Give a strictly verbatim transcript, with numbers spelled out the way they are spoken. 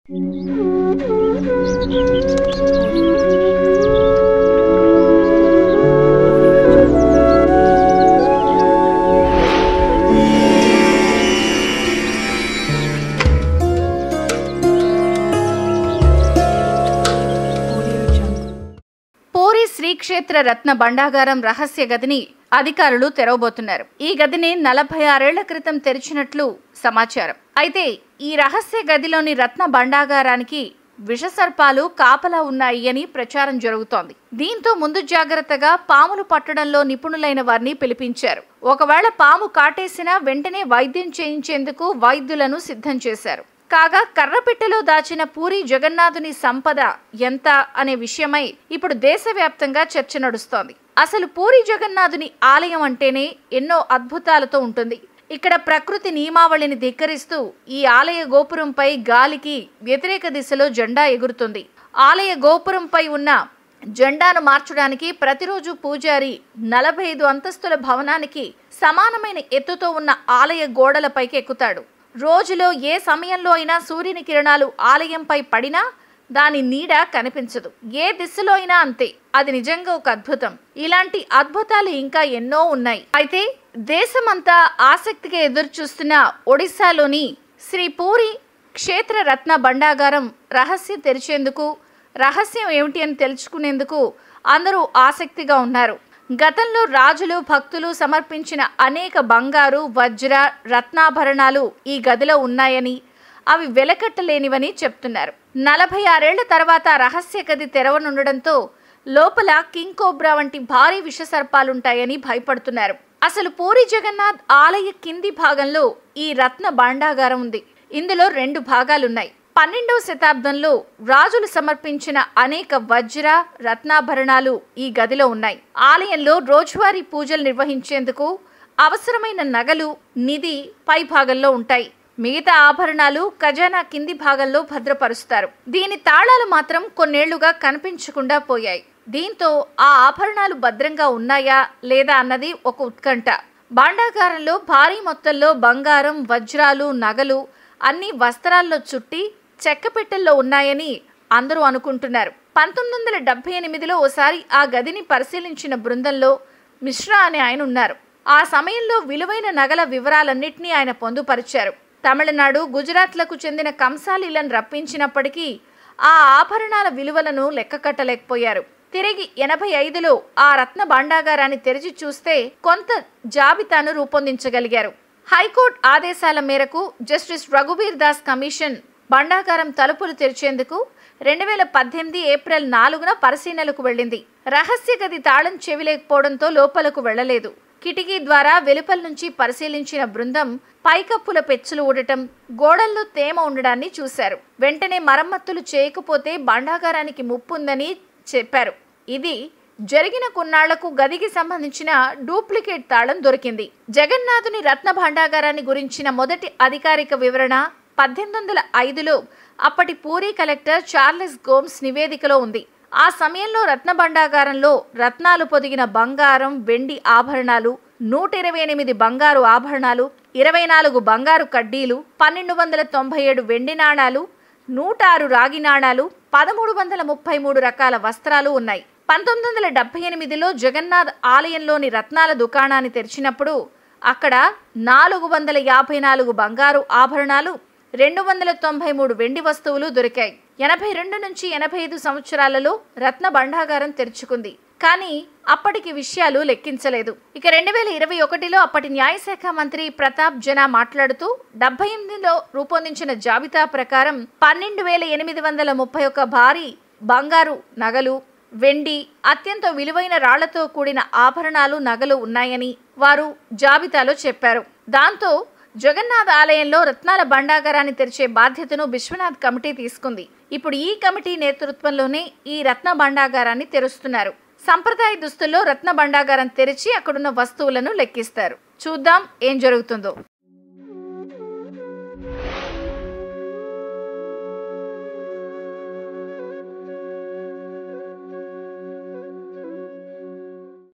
పూరి శ్రీక్షేత్ర రత్న భండాగారం రహస్య గదిని అధికారులు తెరవబోతున్నారు. ఈ గదిని నలభై ఆరేళ్ల క్రితం తెరిచినట్లు సమాచారం. అయితే ఈ రహస్య గదిలోని రత్న భండాగారానికి విషసర్పాలు కాపలా ఉన్నాయి అని ప్రచారం జరుగుతోంది. దీంతో ముందు జాగ్రత్తగా పాములు పట్టడంలో నిపుణులైన వారిని పిలిపించారు. ఒకవేళ పాము కాటేసినా వెంటనే వైద్యం చేయించేందుకు వైద్యులను సిద్ధం చేశారు. కాగా కర్రపిట్టలో దాచిన పూరి జగన్నాథుని సంపద ఎంత అనే విషయమై ఇప్పుడు దేశవ్యాప్తంగా చర్చ నడుస్తోంది. అసలు పూరి జగన్నాథుని ఆలయం అంటేనే ఎన్నో అద్భుతాలతో ఉంటుంది. ఇక్కడ ప్రకృతి నియమావళిని ధిక్కరిస్తూ ఈ ఆలయ గోపురంపై గాలికి వ్యతిరేక దిశలో జెండా ఎగురుతుంది. ఆలయ గోపురంపై ఉన్న జెండాను మార్చడానికి ప్రతిరోజు పూజారి నలభై ఐదు అంతస్తుల భవనానికి సమానమైన ఎత్తుతో ఉన్న ఆలయ గోడలపైకి ఎక్కుతాడు. రోజులో ఏ సమయంలో అయినా సూర్యుని కిరణాలు ఆలయంపై పడినా దాని నీడ కనిపించదు. ఏ దిశలో అయినా అంతే. అది నిజంగా ఒక అద్భుతం. ఇలాంటి అద్భుతాలు ఇంకా ఎన్నో ఉన్నాయి. అయితే దేశమంతా ఆసక్తిగా ఎదురు చూస్తున్న ఒడిశాలోని శ్రీ పూరి క్షేత్ర రత్న భండాగారం రహస్యం తెరిచేందుకు, రహస్యం ఏమిటి అని తెలుసుకునేందుకు అందరూ ఆసక్తిగా ఉన్నారు. గతంలో రాజులు భక్తులు సమర్పించిన అనేక బంగారు వజ్ర రత్నాభరణాలు ఈ గదిలో ఉన్నాయని, అవి వెలకట్టలేనివని చెప్తున్నారు. నలభై ఆరేళ్ల తర్వాత రహస్య గది తెరవనుండడంతో లోపల కింగ్ కోబ్రా వంటి భారీ విషసర్పాలుంటాయని భయపడుతున్నారు. అసలు పూరి జగన్నాథ్ ఆలయ కింది భాగంలో ఈ రత్న భాండాగారం ఉంది. ఇందులో రెండు భాగాలున్నాయి. పన్నెండవ శతాబ్దంలో రాజులు సమర్పించిన అనేక వజ్ర రత్నాభరణాలు ఈ గదిలో ఉన్నాయి. ఆలయంలో రోజువారీ పూజలు నిర్వహించేందుకు అవసరమైన నగలు, నిధి పై భాగంలో ఉంటాయి. మిగతా ఆభరణాలు ఖజానా కింది భాగంలో భద్రపరుస్తారు. దీని తాళాలు మాత్రం కొన్నేళ్లుగా కనిపించకుండా పోయాయి. దీంతో ఆ ఆభరణాలు భద్రంగా ఉన్నాయా లేదా అన్నది ఒక ఉత్కంఠ. భాండాగారంలో భారీ మొత్తంలో బంగారం, వజ్రాలు, నగలు అన్ని వస్త్రాల్లో చుట్టి చెక్కపెట్టెల్లో ఉన్నాయని అందరూ అనుకుంటున్నారు. పంతొమ్మిది వందల డెబ్బై ఎనిమిదిలో ఓసారి ఆ గదిని పరిశీలించిన బృందంలో మిశ్రా అనే ఆయన ఉన్నారు. ఆ సమయంలో విలువైన నగల వివరాలన్నింటినీ ఆయన పొందుపరిచారు. తమిళనాడు, గుజరాత్లకు చెందిన కంసాలీలను రప్పించినప్పటికీ ఆ ఆభరణాల విలువలను లెక్కకట్టలేకపోయారు. తిరిగి ఎనభై ఐదులో ఆ రత్న భాండాగారాన్ని తెరిచి చూస్తే కొంత జాబితాను రూపొందించగలిగారు. హైకోర్టు ఆదేశాల మేరకు జస్టిస్ రఘుబీర్ దాస్ కమిషన్ భాండాగారం తలుపులు తెరిచేందుకు రెండు వేల పద్దెనిమిది ఏప్రిల్ నాలుగున పరిశీలనలకు వెళ్ళింది. రహస్య గది తాళం చెవిలేకపోవడంతో లోపలకు వెళ్లలేదు. కిటికీ ద్వారా వెలుపల నుంచి పరిశీలించిన బృందం పైకప్పుల పెచ్చులు ఊడటం, గోడల్లో తేమ ఉండడాన్ని చూశారు. వెంటనే మరమ్మతులు చేయకపోతే భాండాగారానికి ముప్పుందని చెప్పారు. ఇది జరిగిన కొన్నాళ్లకు గదికి సంబంధించిన డూప్లికేట్ తాళం దొరికింది. జగన్నాథుని రత్న భాండాగారాన్ని గురించిన మొదటి అధికారిక వివరణ పద్దెనిమిది వందల ఐదులో అప్పటి పూరి కలెక్టర్ చార్లెస్ గోమ్స్ నివేదికలో ఉంది. ఆ సమయంలో రత్న భండాగారంలో రత్నాలు పొదిగిన బంగారం, వెండి ఆభరణాలు, నూట ఇరవై ఎనిమిది బంగారు ఆభరణాలు, ఇరవై నాలుగు బంగారు కడ్డీలు, పన్నెండు వందల తొంభై ఏడు వెండి నాణాలు, నూట ఆరు రాగి నాణాలు, పదమూడు వందల ముప్పై మూడు రకాల వస్త్రాలు ఉన్నాయి. పంతొమ్మిది వందల డెబ్బై ఎనిమిదిలో జగన్నాథ్ ఆలయంలోని రత్నాల దుకాణాన్ని తెరిచినప్పుడు అక్కడ నాలుగు వందల యాభై నాలుగు బంగారు ఆభరణాలు, రెండు వందల తొంభై మూడు వెండి వస్తువులు దొరికాయి. ఎనభై రెండు నుంచి ఎనభై ఐదు సంవత్సరాలలో రత్న భండాగారం తెరుచుకుంది. కానీ అప్పటికి విషయాలు లెక్కించలేదు. ఇక రెండు వేల ఇరవై ఒకటిలో అప్పటి న్యాయశాఖ మంత్రి ప్రతాప్ జనా మాట్లాడుతూ డెబ్బై ఎనిమిదిలో రూపొందించిన జాబితా ప్రకారం పన్నెండు వేల ఎనిమిది వందల ముప్పై ఒక్క భారీ బంగారు నగలు, వెండి, అత్యంత విలువైన రాళ్లతో కూడిన ఆభరణాలు, నగలు ఉన్నాయని వారు జాబితాలో చెప్పారు. దాంతో జగన్నాథ్ ఆలయంలో రత్నాల భండాగారాన్ని తెరిచే బాధ్యతను విశ్వనాథ్ కమిటీ తీసుకుంది. ఇప్పుడు ఈ కమిటీ నేతృత్వంలోనే ఈ రత్న భండాగారాన్ని తెరుస్తున్నారు. సంప్రదాయ దుస్తుల్లో రత్న భండాగారం తెరిచి అక్కడున్న వస్తువులను లెక్కిస్తారు. చూద్దాం ఏం జరుగుతుందో.